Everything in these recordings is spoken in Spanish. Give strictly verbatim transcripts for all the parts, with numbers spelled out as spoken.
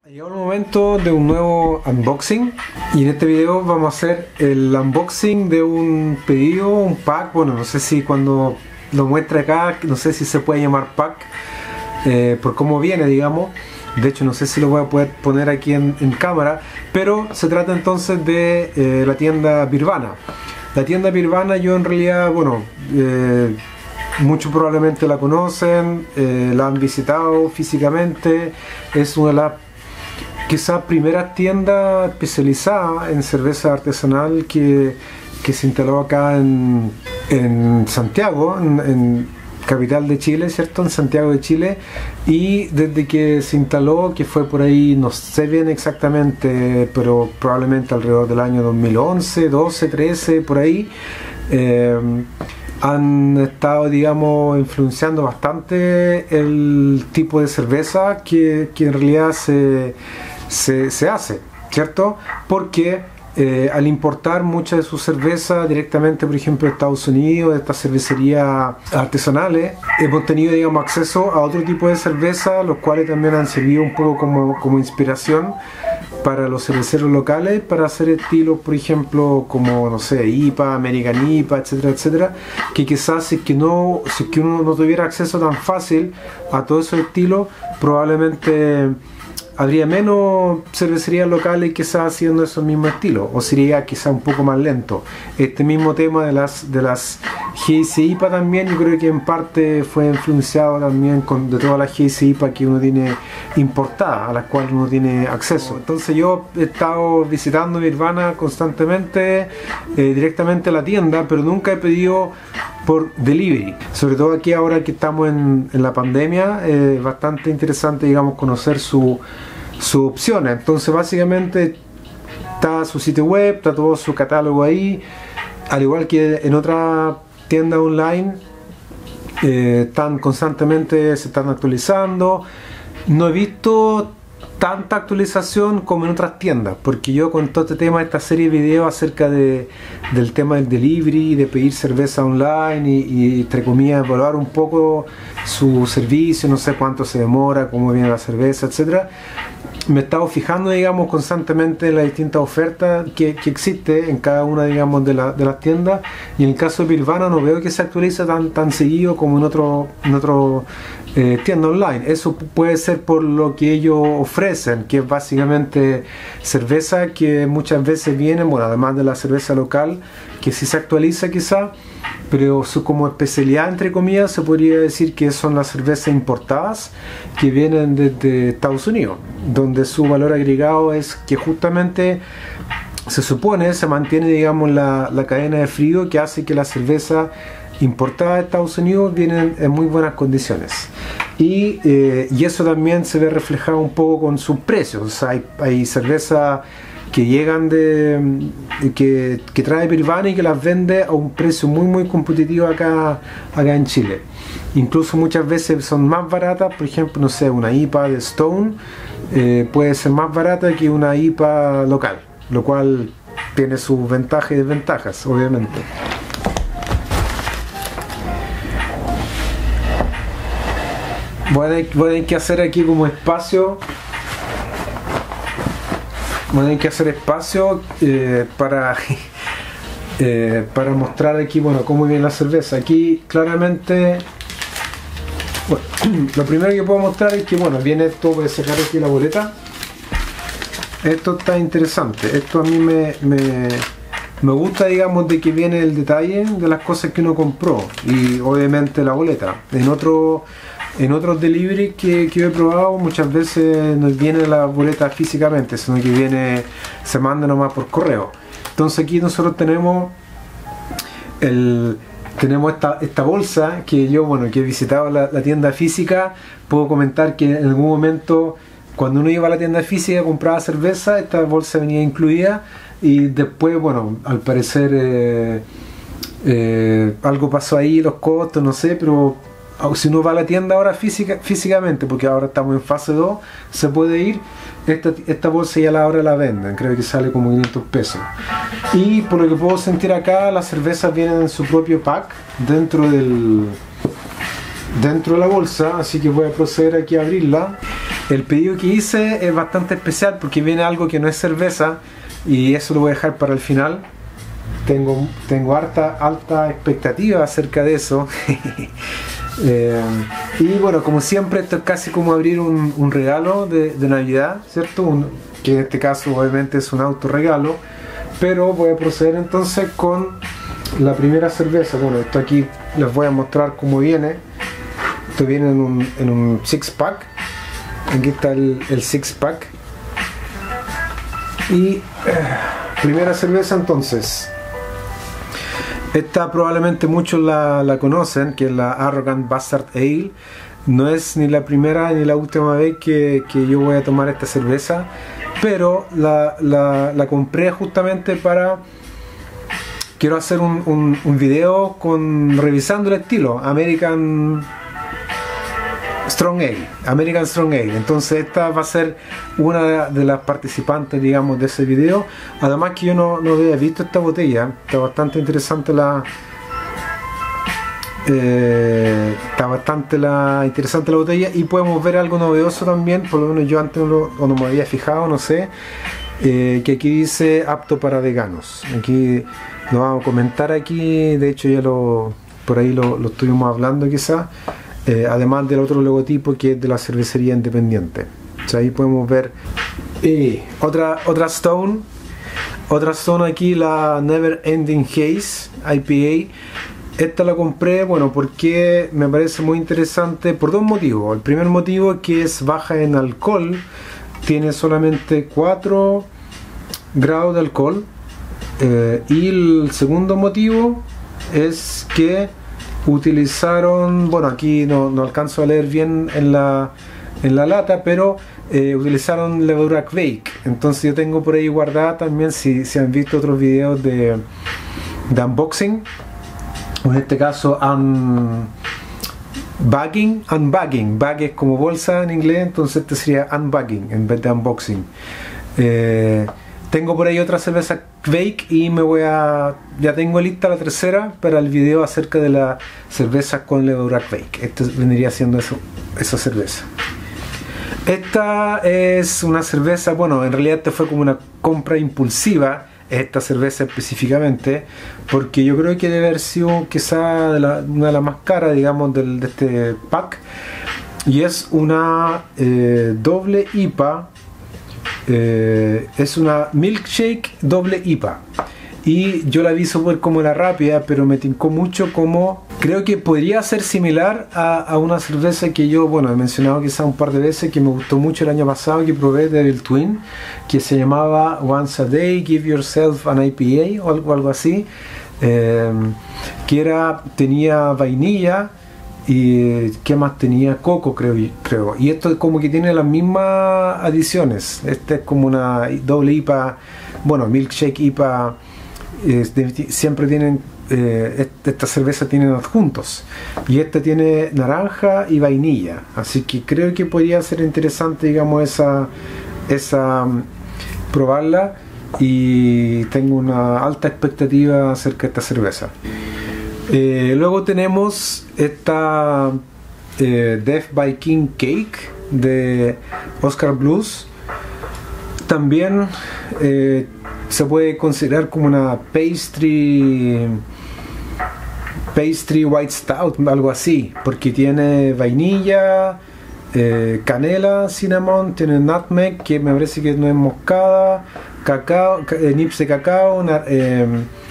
Ha llegado el momento de un nuevo unboxing y en este video vamos a hacer el unboxing de un pedido, un pack. Bueno, no sé si cuando lo muestre acá, no sé si se puede llamar pack eh, por cómo viene, digamos. De hecho no sé si lo voy a poder poner aquí en, en cámara, pero se trata entonces de eh, la tienda Birvana. La tienda Birvana, yo en realidad, bueno, eh, muchos probablemente la conocen, eh, la han visitado físicamente. Es una de las quizás primeras tiendas especializadas en cerveza artesanal que, que se instaló acá en, en Santiago, en, en capital de Chile, ¿cierto? En Santiago de Chile. Y desde que se instaló, que fue por ahí, no sé bien exactamente, pero probablemente alrededor del año dos mil once, doce, trece, por ahí, eh, han estado, digamos, influenciando bastante el tipo de cerveza que, que en realidad se, se, se hace, ¿cierto? Porque eh, al importar mucha de su cerveza directamente, por ejemplo, de Estados Unidos, de estas cervecerías artesanales, hemos tenido, digamos, acceso a otro tipo de cerveza, los cuales también han servido un poco como, como inspiración para los cerveceros locales, para hacer estilos, por ejemplo, como, no sé, I P A, American I P A, etcétera, etcétera, que quizás si es que, no, si es que uno no tuviera acceso tan fácil a todos esos estilos, probablemente habría menos cervecerías locales quizás haciendo esos mismos estilos, o sería quizás un poco más lento. Este mismo tema de las de las G I C I P A también, yo creo que en parte fue influenciado también con, de todas las G I C I P A que uno tiene importadas, a las cuales uno tiene acceso. Entonces yo he estado visitando Birvana constantemente, eh, directamente a la tienda, pero nunca he pedido por delivery, sobre todo aquí ahora que estamos en, en la pandemia. Es eh, bastante interesante, digamos, conocer su, sus opciones. Entonces básicamente está su sitio web, está todo su catálogo ahí, al igual que en otra tienda online, eh, están constantemente, se están actualizando. No he visto tanta actualización como en otras tiendas, porque yo con todo este tema, esta serie de videos acerca de, del tema del delivery, de pedir cerveza online y, y entre comillas evaluar un poco su servicio, no sé cuánto se demora, cómo viene la cerveza, etcétera, me he estado fijando, digamos, constantemente en las distintas ofertas que, que existe en cada una, digamos, de, la, de las tiendas, y en el caso de Birvana no veo que se actualice tan, tan seguido como en otro, en otro eh, tienda online. Eso puede ser por lo que ellos ofrecen, que es básicamente cerveza que muchas veces vienen, bueno, además de la cerveza local, que sí se actualiza quizá, pero su como especialidad, entre comillas, se podría decir que son las cervezas importadas que vienen desde Estados Unidos, donde su valor agregado es que justamente se supone, se mantiene, digamos, la, la cadena de frío que hace que la cerveza importada de Estados Unidos vienen en muy buenas condiciones. Y, eh, y eso también se ve reflejado un poco con sus precios. O sea, hay, hay cerveza que llegan de que, que trae Birvana y que las vende a un precio muy muy competitivo acá, acá en Chile. Incluso muchas veces son más baratas. Por ejemplo, no sé, una I P A de Stone eh, puede ser más barata que una I P A local, lo cual tiene sus ventajas y desventajas, obviamente. Voy a, voy a tener que hacer aquí como espacio. Voy a tener que hacer espacio eh, para, eh, para mostrar aquí, bueno, cómo viene la cerveza. Aquí claramente, bueno, lo primero que puedo mostrar es que, bueno, viene esto, voy a sacar aquí la boleta. Esto está interesante. Esto a mí me, me, me gusta, digamos, de que viene el detalle de las cosas que uno compró y obviamente la boleta. En otro... En otros delivery que, que yo he probado, muchas veces no viene la boleta físicamente, sino que viene, se manda nomás por correo. Entonces aquí nosotros tenemos el, tenemos esta, esta bolsa que yo, bueno, que he visitado la, la tienda física, puedo comentar que en algún momento cuando uno iba a la tienda física compraba cerveza, esta bolsa venía incluida, y después, bueno, al parecer eh, eh, algo pasó ahí, los costos, no sé, pero si uno va a la tienda ahora física, físicamente, porque ahora estamos en fase dos, se puede ir. Esta, esta bolsa ya la ahora la venden, creo que sale como quinientos pesos. Y por lo que puedo sentir acá, las cervezas vienen en su propio pack dentro del dentro de la bolsa, así que voy a proceder aquí a abrirla. el pedido que hice es bastante especial porque viene algo que no es cerveza y eso lo voy a dejar para el final. Tengo, tengo harta, alta expectativa acerca de eso. eh, y bueno, como siempre, esto es casi como abrir un, un regalo de, de Navidad, ¿cierto? Un, que en este caso obviamente es un autorregalo. Pero voy a proceder entonces con la primera cerveza. Bueno, esto aquí les voy a mostrar cómo viene. Esto viene en un, en un six pack. Aquí está el, el six pack. Y eh, primera cerveza entonces. Esta probablemente muchos la, la conocen, que es la Arrogant Bastard Ale. No es ni la primera ni la última vez que, que yo voy a tomar esta cerveza, pero la, la, la compré justamente para... Quiero hacer un, un, un video con, revisando el estilo American Strong Ale, American Strong Ale. Entonces esta va a ser una de las participantes, digamos, de ese video. Además que yo no, no había visto esta botella. Está bastante interesante la... Eh, está bastante la, interesante la botella y podemos ver algo novedoso también, por lo menos yo antes no, lo, o no me había fijado, no sé, eh, que aquí dice apto para veganos. Aquí lo vamos a comentar aquí, de hecho ya lo por ahí lo, lo estuvimos hablando quizás, eh, además del otro logotipo que es de la cervecería independiente. O sea, ahí podemos ver eh, otra, otra Stone, otra Stone aquí, la Never Ending Haze I P A. Esta la compré, bueno, porque me parece muy interesante por dos motivos. El primer motivo es que es baja en alcohol, tiene solamente cuatro grados de alcohol, eh, y el segundo motivo es que utilizaron, bueno, aquí no, no alcanzo a leer bien en la, en la lata, pero eh, utilizaron levadura Kveik. Entonces yo tengo por ahí guardada también, si, si han visto otros videos de, de unboxing, en este caso un bagging, unbagging, bag es como bolsa en inglés, entonces este sería unbagging en vez de unboxing. Eh, tengo por ahí otra cerveza Kveik y me voy a, ya tengo lista la tercera para el video acerca de la cerveza con levadura Kveik. Esto vendría siendo eso, esa cerveza. Esta es una cerveza, bueno, en realidad esta fue como una compra impulsiva, esta cerveza específicamente, porque yo creo que debe haber sido quizá de la, una de las más caras, digamos, del, de este pack, y es una eh, doble I P A, eh, es una milkshake doble I P A, y yo la vi súper como la rápida, pero me tincó mucho como, creo que podría ser similar a, a una cerveza que yo, bueno, he mencionado quizá un par de veces, que me gustó mucho el año pasado, que probé de Devil Twin, que se llamaba Once a Day, Give Yourself an I P A, o algo, algo así, eh, que era, tenía vainilla, y ¿qué más tenía? Coco, creo, creo. Y esto es como que tiene las mismas adiciones. Este es como una doble I P A, bueno, milkshake I P A, eh, siempre tienen, eh, esta cerveza tienen adjuntos, y esta tiene naranja y vainilla, así que creo que podría ser interesante, digamos, esa, esa probarla, y tengo una alta expectativa acerca de esta cerveza. Eh, luego tenemos esta eh, Death by King Cake de Oscar Blues. También eh, se puede considerar como una pastry pastry white stout, algo así, porque tiene vainilla, eh, canela, cinnamon, tiene nutmeg, que me parece que no es moscada, cacao, eh, nips de cacao, una, eh,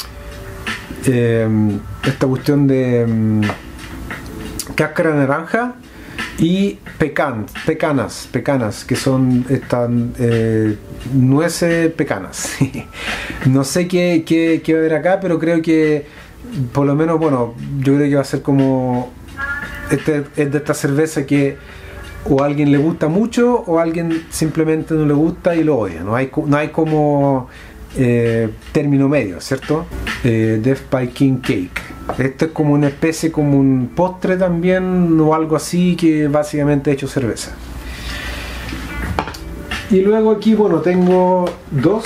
eh, esta cuestión de um, cáscara de naranja y pecan, pecanas, pecanas, que son estas eh, nueces pecanas. No sé qué, qué, qué va a haber acá, pero creo que por lo menos, bueno, yo creo que va a ser como, este es de esta cerveza que o a alguien le gusta mucho o a alguien simplemente no le gusta y lo odia. No hay, no hay como eh, término medio, ¿cierto? Eh, Death by King Cake. Esto es como una especie, como un postre también o algo así, que básicamente he hecho cerveza. Y luego aquí, bueno, tengo dos,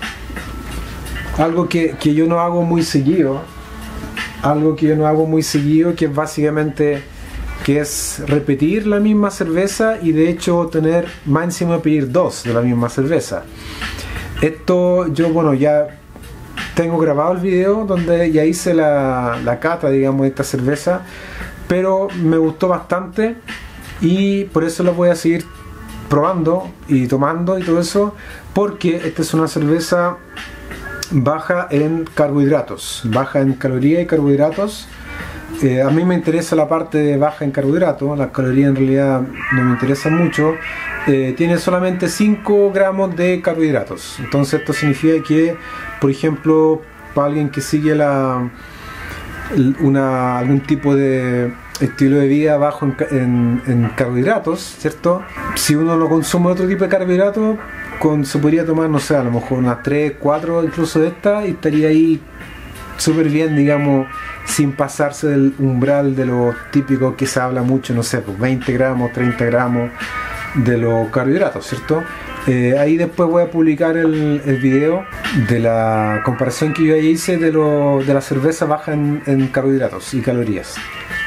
algo que, que yo no hago muy seguido, algo que yo no hago muy seguido, que es básicamente que es repetir la misma cerveza y de hecho tener más encima pedir dos de la misma cerveza. Esto yo, bueno, ya tengo grabado el video donde ya hice la, la cata, digamos, de esta cerveza, pero me gustó bastante y por eso la voy a seguir probando y tomando y todo eso, porque esta es una cerveza baja en carbohidratos, baja en calorías y carbohidratos. Eh, a mí me interesa la parte de baja en carbohidratos, las calorías en realidad no me interesan mucho. Eh, tiene solamente cinco gramos de carbohidratos, entonces esto significa que, por ejemplo, para alguien que sigue la, una, algún tipo de estilo de vida bajo en, en, en carbohidratos, ¿cierto? Si uno no consume otro tipo de carbohidratos, con, se podría tomar, no sé, a lo mejor unas tres, cuatro incluso de estas y estaría ahí súper bien, digamos, sin pasarse del umbral de lo típico que se habla mucho, no sé, pues veinte gramos, treinta gramos de los carbohidratos, ¿cierto? Eh, ahí después voy a publicar el, el video de la comparación que yo ya hice de, lo, de la cerveza baja en, en carbohidratos y calorías.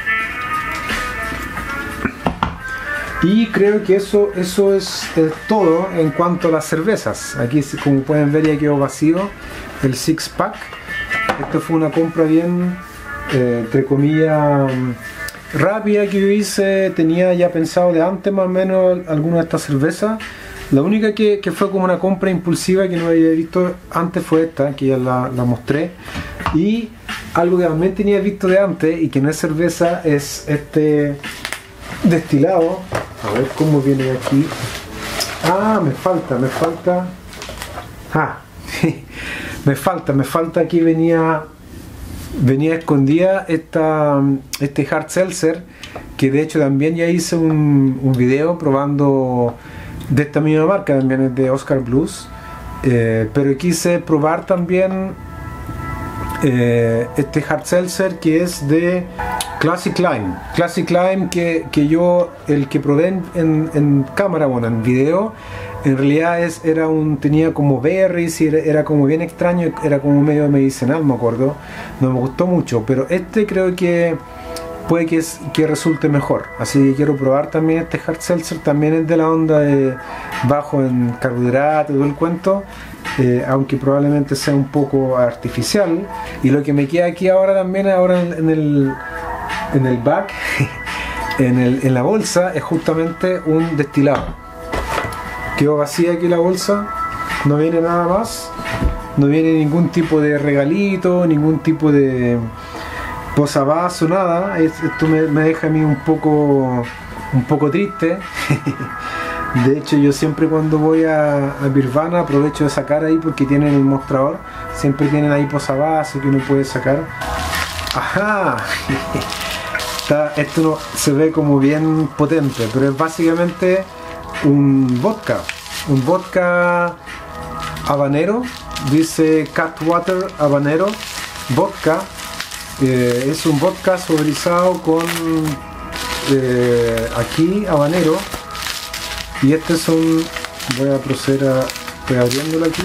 Y creo que eso, eso es, es todo en cuanto a las cervezas. Aquí, como pueden ver, ya quedó vacío el six pack. Esto fue una compra bien, eh, entre comillas, rápida que yo hice. Tenía ya pensado de antes más o menos alguna de estas cervezas. La única que, que fue como una compra impulsiva que no había visto antes fue esta, que ya la, la mostré. Y algo que también tenía visto de antes y que no es cerveza es este destilado. A ver cómo viene aquí. Ah, me falta, me falta. Ah, me falta, me falta. Aquí venía, venía escondida esta, este hard seltzer, que de hecho también ya hice un, un video probando de esta misma marca, también es de Oscar Blues, eh, pero quise probar también eh, este hard seltzer que es de Classic Lime. Classic Lime que, que yo, el que probé en, en, en cámara, bueno, en video, en realidad es, era un, tenía como berries y era, era como bien extraño, era como medio medicinal, me acuerdo. No me gustó mucho, pero este creo que puede que, es, que resulte mejor. Así que quiero probar también este hard seltzer, también es de la onda de bajo en carbohidratos y todo el cuento. Eh, aunque probablemente sea un poco artificial. Y lo que me queda aquí ahora también, ahora en, en el en el back, en, el, en la bolsa, es justamente un destilado. Quedó vacía aquí la bolsa, no viene nada más, no viene ningún tipo de regalito, ningún tipo de posavasos, nada. Esto me, me deja a mí un poco un poco triste. De hecho, yo siempre cuando voy a, a Birvana aprovecho de sacar ahí porque tienen el mostrador, siempre tienen ahí posavasos que uno puede sacar. Ajá. Está, esto no, se ve como bien potente, pero es básicamente un vodka, un vodka habanero, dice Cutwater habanero vodka. Eh, es un vodka saborizado con eh, aquí habanero, y este es un, voy a proceder a, estoy abriéndolo aquí,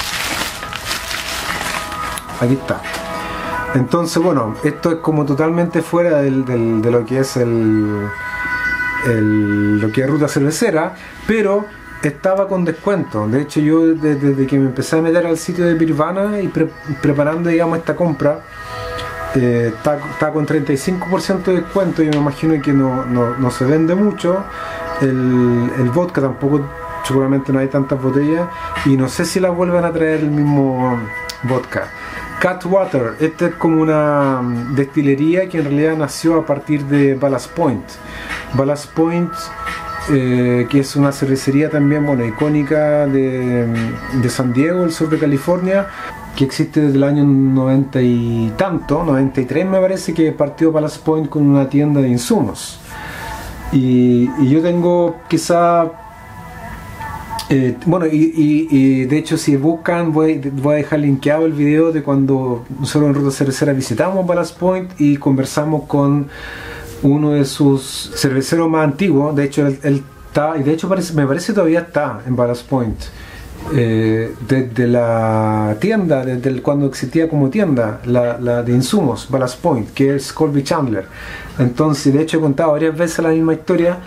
aquí está. Entonces, bueno, esto es como totalmente fuera del, del, de lo que es el, el lo que es ruta cervecera, pero estaba con descuento. De hecho, yo desde, desde que me empecé a meter al sitio de Birvana y pre, preparando, digamos, esta compra, eh, está, está con treinta y cinco por ciento de descuento. Yo me imagino que no, no, no se vende mucho el, el vodka, tampoco, seguramente no hay tantas botellas, y no sé si las vuelven a traer el mismo vodka. Cutwater, esta es como una destilería que en realidad nació a partir de Ballast Point. Ballast Point, eh, que es una cervecería también, bueno, icónica de, de San Diego, el sur de California, que existe desde el año noventa y tanto, noventa y tres me parece, que partió Ballast Point con una tienda de insumos. Y, y yo tengo quizá... Eh, bueno, y, y, y de hecho, si buscan, voy, voy a dejar linkeado el video de cuando nosotros en Ruta Cervecera visitamos Ballast Point y conversamos con uno de sus cerveceros más antiguos. De hecho, él, él está, y de hecho parece, me parece que todavía está en Ballast Point. eh, desde la tienda, desde el, cuando existía como tienda, la, la de insumos, Ballast Point, que es Colby Chandler. Entonces, de hecho he contado varias veces la misma historia,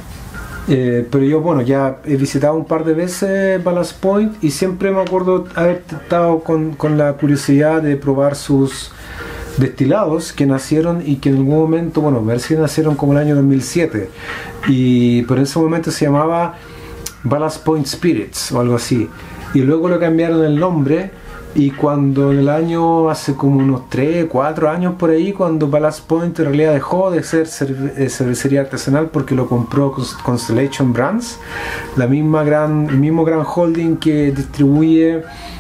eh, pero yo, bueno, ya he visitado un par de veces Ballast Point y siempre me acuerdo haber estado con, con la curiosidad de probar sus destilados que nacieron y que en algún momento, bueno, ver si nacieron como el año dos mil siete, y por ese momento se llamaba Ballast Point Spirits o algo así, y luego lo cambiaron el nombre, y cuando en el año, hace como unos tres, cuatro años por ahí, cuando Ballast Point en realidad dejó de ser cerve cervecería artesanal porque lo compró Constellation Brands, la misma gran, el mismo gran holding que distribuye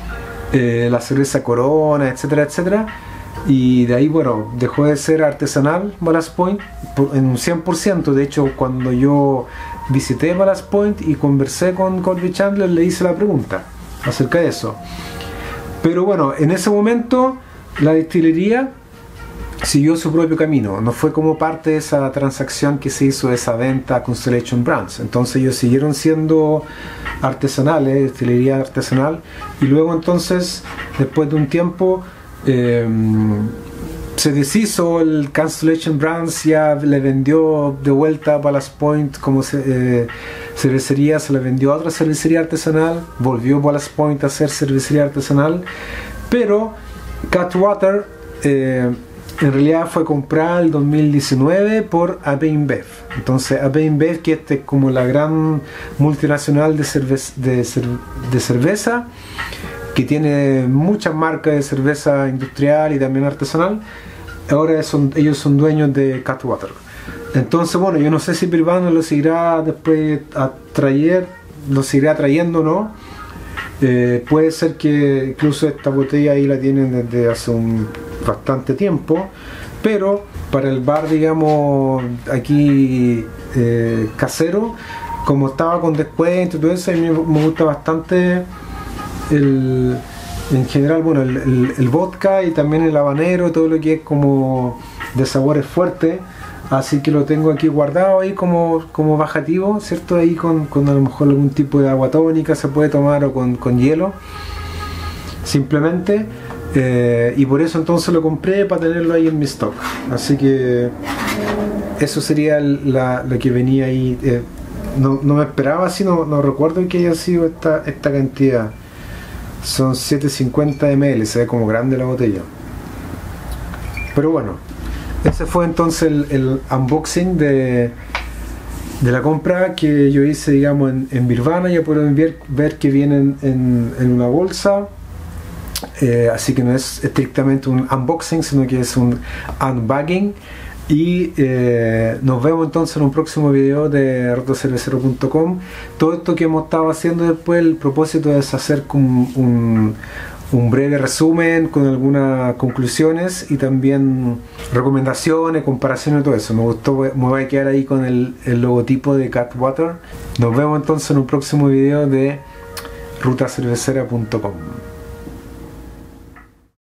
eh, la cerveza Corona, etcétera, etcétera. Y de ahí, bueno, dejó de ser artesanal Ballast Point en un cien por ciento. De hecho, cuando yo visité Ballast Point y conversé con Colby Chandler, le hice la pregunta acerca de eso. Pero bueno, en ese momento la destilería siguió su propio camino. No fue como parte de esa transacción que se hizo, de esa venta a Constellation Brands. Entonces ellos siguieron siendo artesanales, destilería artesanal. Y luego entonces, después de un tiempo, Eh, se deshizo el Constellation Brands, ya le vendió de vuelta a Ballast Point como se, eh, cervecería, se le vendió a otra cervecería artesanal, volvió Ballast Point a ser cervecería artesanal, pero Cutwater eh, en realidad fue comprada en el dos mil diecinueve por A B InBev. Entonces A B InBev, que este es como la gran multinacional de, cerveza, de, cer de cerveza, que tiene muchas marcas de cerveza industrial y también artesanal, ahora son, ellos son dueños de Cutwater. Entonces, bueno, yo no sé si Peruano lo seguirá después a traer, lo seguirá trayendo o no. Eh, puede ser que incluso esta botella ahí la tienen desde hace un bastante tiempo, pero para el bar, digamos, aquí eh, casero, como estaba con descuento y todo eso, a mí me gusta bastante el, en general, bueno, el, el, el vodka y también el habanero, todo lo que es como de sabores fuertes, así que lo tengo aquí guardado ahí como, como bajativo, ¿cierto? Ahí con, con a lo mejor algún tipo de agua tónica se puede tomar, o con, con hielo simplemente, eh, y por eso entonces lo compré para tenerlo ahí en mi stock. Así que eso sería la, lo que venía ahí. eh, no, no me esperaba así, no, no recuerdo que haya sido esta, esta cantidad. Son setecientos cincuenta mililitros, se ve como grande la botella. Pero bueno, ese fue entonces el, el unboxing de, de la compra que yo hice, digamos, en, en Birvana. Ya pueden ver, ver que vienen en, en una bolsa. Eh, así que no es estrictamente un unboxing, sino que es un unbagging. Y eh, nos vemos entonces en un próximo video de roto cervecero punto com. Todo esto que hemos estado haciendo después, el propósito es hacer un, un, un breve resumen con algunas conclusiones y también recomendaciones, comparaciones y todo eso. Me gustó, me voy a quedar ahí con el, el logotipo de Cutwater. Nos vemos entonces en un próximo video de ruta cervecera punto com.